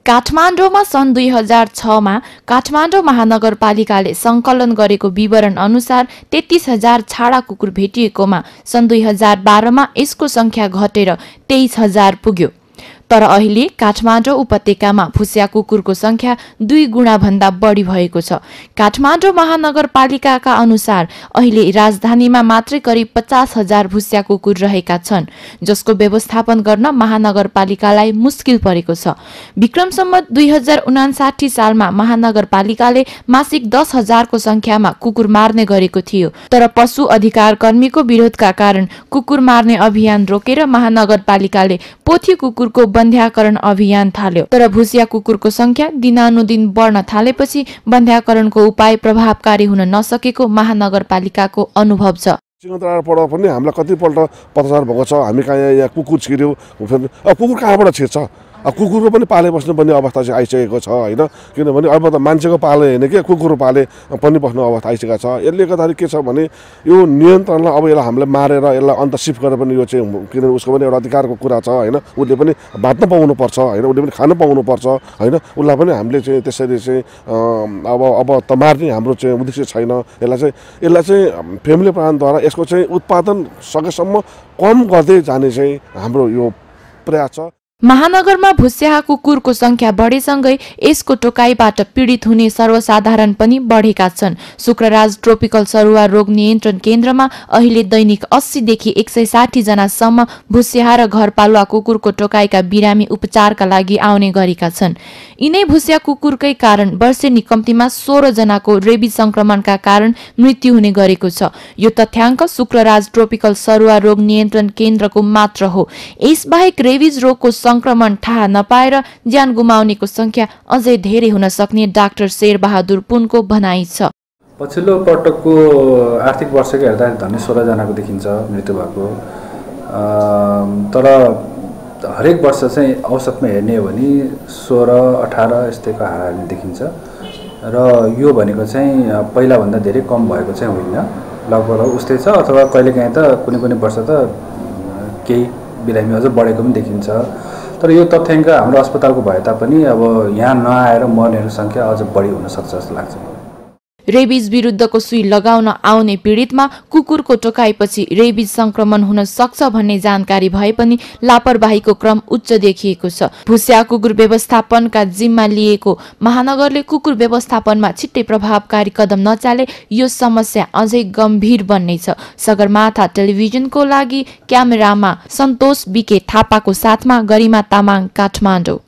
काठमाडौँमा सन् 2006 मा काठमाडौँ महानगरपालिकाले सङ्कलन गरेको विवरण अनुसार 33,000 छाडा कुकुर भेटिएकोमा सन् 2012 मा यसको संख्या घटेर 23,000 पुग्यो। तर अहिले काठमाडौँ उपत्यकामा भुस्या कुकुरको संख्या 2 गुणा भन्दा बढी भएको छ। काठमाडौँ महानगरपालिकाका अनुसार अहिले राजधानीमा मात्रै करिब 50,000 भुस्या कुकुर रहेका छन्, जसको व्यवस्थापन गर्न महानगरपालिकालाई मुस्किल परेको छ। विक्रम सम्वत 2059 सालमा महानगरपालिकाले मासिक 10,000 को संख्यामा कुकुर मार्ने गरेको थियो, तर पशु अधिकार कर्मीको विरोधका कारण कुकुर मार्ने अभियान रोकेर महानगरपालिकाले पोथी कुकुरको बन्ध्याकरण अभियान थाल्यो। तर भुस्या कुकुरको संख्या दिनानुदिन बढ्न थालेपछि बन्ध्याकरणको उपाय प्रभावकारी हुन नसकेको महानगरपालिकाको अनुभव छ। सिंहदरबारबाट पनि हामीलाई कतिपल्ट पत्रचार भएको छ, हामी कहाँ यहाँ कुकुर छिर्यो, कुकुर कहाँबाट छिर्छ? कुकुरको पनि पाले बस्नुपर्ने अवस्था चाहिँ आइसकेको छ होइन, किनभने अब त मान्छेको पाले होइन कि कुकुर पाले पनि बस्ने अवस्था आइसकेको छ। यसले गर्दाखेरि के छ भने यो नियन्त्रणलाई अब यसलाई हामीले मारेर यसलाई अन्त सिफ्ट गरेर पनि यो चाहिँ किनभने उसको पनि एउटा अधिकारको कुरा छ होइन, उसले पनि बाँच्न पाउनुपर्छ होइन, उसले पनि खान पाउनुपर्छ होइन, उसलाई पनि हामीले चाहिँ त्यसरी चाहिँ अब त मार्ने हाम्रो चाहिँ उद्देश्य छैन। यसलाई चाहिँ फ्यामिली प्लानद्वारा यसको चाहिँ उत्पादन सकेसम्म कम गर्दै जाने चाहिँ हाम्रो यो प्रयास छ। महानगरमा भुस्याहा कुकुरको संख्या बढेसँगै यसको टोकाइबाट पीडित हुने सर्वसाधारण पनि बढेका छन्। शुक्रराज ट्रोपिकल सरुवा रोग नियन्त्रण केन्द्रमा अहिले दैनिक 80 देखि 160 जनासम्म भुस्याहा र घरपालुवा कुकुरको टोकाइका बिरामी उपचारका लागि आउने गरेका छन्। यिनै भुस्या कुकुरकै कारण वर्षेनी कम्तीमा 16 जनाको रेबिज संक्रमणका कारण मृत्यु हुने गरेको छ। यो तथ्याङ्क शुक्रराज ट्रोपिकल सरुवा रोग नियन्त्रण केन्द्रको मात्र हो। यसबाहेक रेबिज रोगको संक्रमण थाहा नपाएर ज्यान गुमाउनेको संख्या अझै धेरै हुन सक्ने डाक्टर शेरबहादुर पुनको भनाइ छ। पछिल्लो पटकको आर्थिक वर्षको हेर्दा झन्डै 16 जनाको देखिन्छ मृत्यु भएको, तर हरेक वर्ष चाहिँ औसतमा हेर्ने हो भने 16-18 यस्तैको हाराहारी देखिन्छ र यो भनेको चाहिँ पहिलाभन्दा धेरै कम भएको चाहिँ होइन, लगभग उस्तै छ, अथवा कहिलेकाहीँ त कुनै वर्ष त केही बिरामी अझ बढेको पनि देखिन्छ। तर यो तथ्याङ्क हाम्रो अस्पतालको भए तापनि अब यहाँ नआएर मर्नेहरूको संख्या अझ बढी हुन सक्छ जस्तो लाग्छ। रेबिज विरुद्धको सुई लगाउन आउने पीडितमा कुकुरको टोकाइपछि रेबिज संक्रमण हुन सक्छ भन्ने जानकारी भए पनि लापरवाहीको क्रम उच्च देखिएको छ। भुस्या कुकुर व्यवस्थापनका जिम्मा लिएको महानगरले कुकुर व्यवस्थापनमा छिट्टै प्रभावकारी कदम नचाले यो समस्या अझै गम्भीर बन्नेछ। सगरमाथा टेलिभिजनको लागि क्यामेरामा सन्तोष बिके थापाको साथमा गरिमा तामाङ, काठमाडौँ।